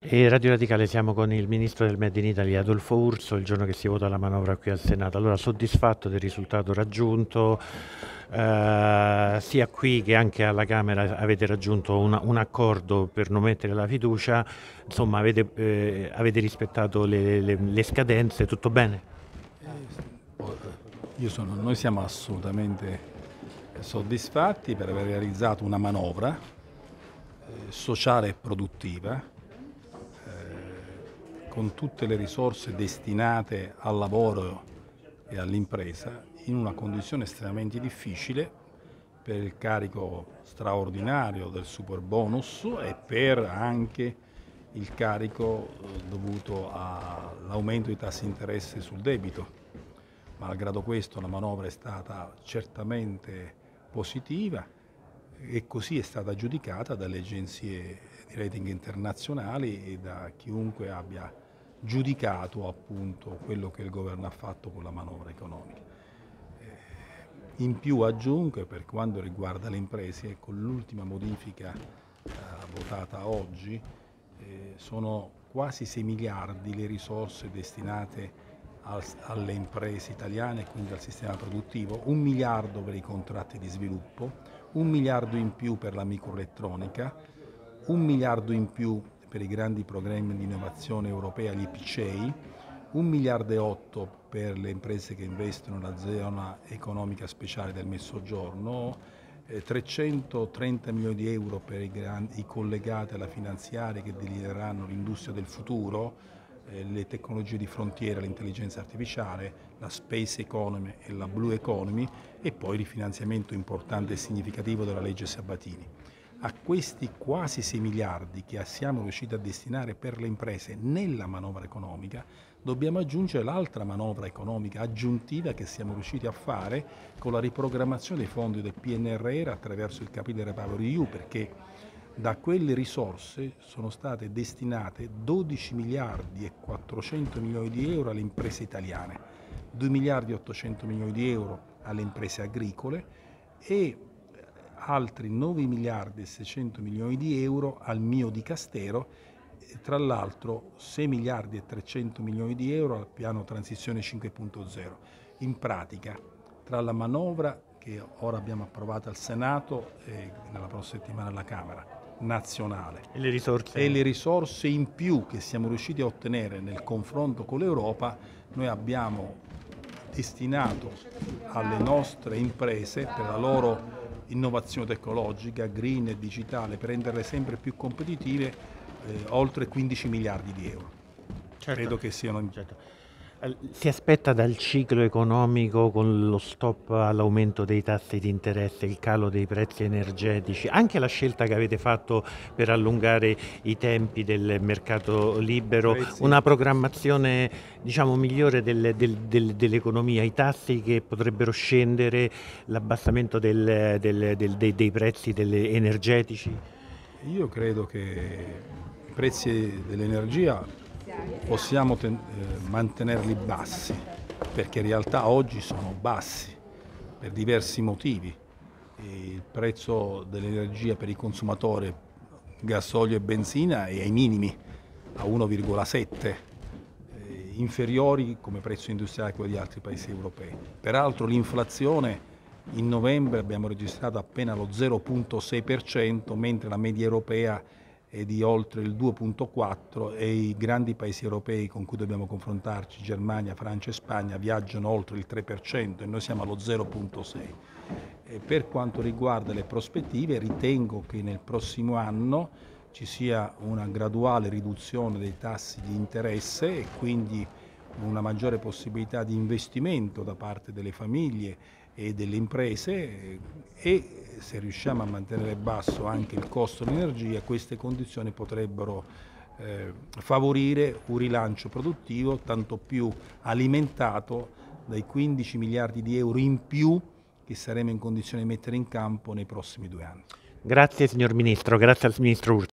E Radio Radicale siamo con il ministro del Made in Italy Adolfo Urso il giorno che si vota la manovra qui al Senato. Allora, soddisfatto del risultato raggiunto, sia qui che anche alla Camera avete raggiunto un accordo per non mettere la fiducia, insomma avete rispettato le scadenze, tutto bene? Noi siamo assolutamente soddisfatti per aver realizzato una manovra sociale e produttiva con tutte le risorse destinate al lavoro e all'impresa in una condizione estremamente difficile per il carico straordinario del super bonus e per anche il carico dovuto all'aumento dei tassi di interesse sul debito. Malgrado questo la manovra è stata certamente positiva e così è stata giudicata dalle agenzie di rating internazionali e da chiunque abbia giudicato appunto quello che il governo ha fatto con la manovra economica. In più aggiungo, per quanto riguarda le imprese, con l'ultima modifica votata oggi sono quasi 6 miliardi le risorse destinate alle imprese italiane e quindi al sistema produttivo, 1 miliardo per i contratti di sviluppo, 1 miliardo in più per la microelettronica, 1 miliardo in più per i grandi programmi di innovazione europea, gli IPCEI, 1 miliardo e 8 per le imprese che investono nella zona economica speciale del Mezzogiorno, 330 milioni di euro per i collegati alla finanziaria che delineeranno l'industria del futuro, le tecnologie di frontiera, l'intelligenza artificiale, la space economy e la blue economy e poi il rifinanziamento importante e significativo della legge Sabatini. A questi quasi 6 miliardi che siamo riusciti a destinare per le imprese nella manovra economica, dobbiamo aggiungere l'altra manovra economica aggiuntiva che siamo riusciti a fare con la riprogrammazione dei fondi del PNRR attraverso il capitale REPowerEU, perché da quelle risorse sono state destinate 12 miliardi e 400 milioni di euro alle imprese italiane, 2 miliardi e 800 milioni di euro alle imprese agricole e altri 9 miliardi e 600 milioni di euro al mio dicastero, e tra l'altro 6 miliardi e 300 milioni di euro al piano Transizione 5.0. In pratica, tra la manovra che ora abbiamo approvato al Senato e nella prossima settimana alla Camera nazionale E le risorse in più che siamo riusciti a ottenere nel confronto con l'Europa, noi abbiamo destinato alle nostre imprese per la loro innovazione tecnologica, green e digitale, per renderle sempre più competitive, oltre 15 miliardi di euro. Certo. Credo che siano... Certo. Si aspetta dal ciclo economico, con lo stop all'aumento dei tassi di interesse, il calo dei prezzi energetici, anche la scelta che avete fatto per allungare i tempi del mercato libero, una programmazione diciamo migliore dell'economia, i tassi che potrebbero scendere, l'abbassamento dei prezzi energetici? Io credo che i prezzi dell'energia possiamo mantenerli bassi, perché in realtà oggi sono bassi per diversi motivi. Il prezzo dell'energia per i consumatori, gasolio e benzina, è ai minimi, a 1,7, inferiori come prezzo industriale a quelli di altri paesi europei. Peraltro l'inflazione in novembre abbiamo registrato appena lo 0,6%, mentre la media europea è di oltre il 2,4% e i grandi paesi europei con cui dobbiamo confrontarci, Germania, Francia e Spagna, viaggiano oltre il 3% e noi siamo allo 0,6%. Per quanto riguarda le prospettive, ritengo che nel prossimo anno ci sia una graduale riduzione dei tassi di interesse e quindi una maggiore possibilità di investimento da parte delle famiglie e delle imprese e se riusciamo a mantenere basso anche il costo dell'energia, queste condizioni potrebbero favorire un rilancio produttivo tanto più alimentato dai 15 miliardi di euro in più che saremo in condizione di mettere in campo nei prossimi 2 anni. Grazie signor Ministro, grazie al Ministro Urso.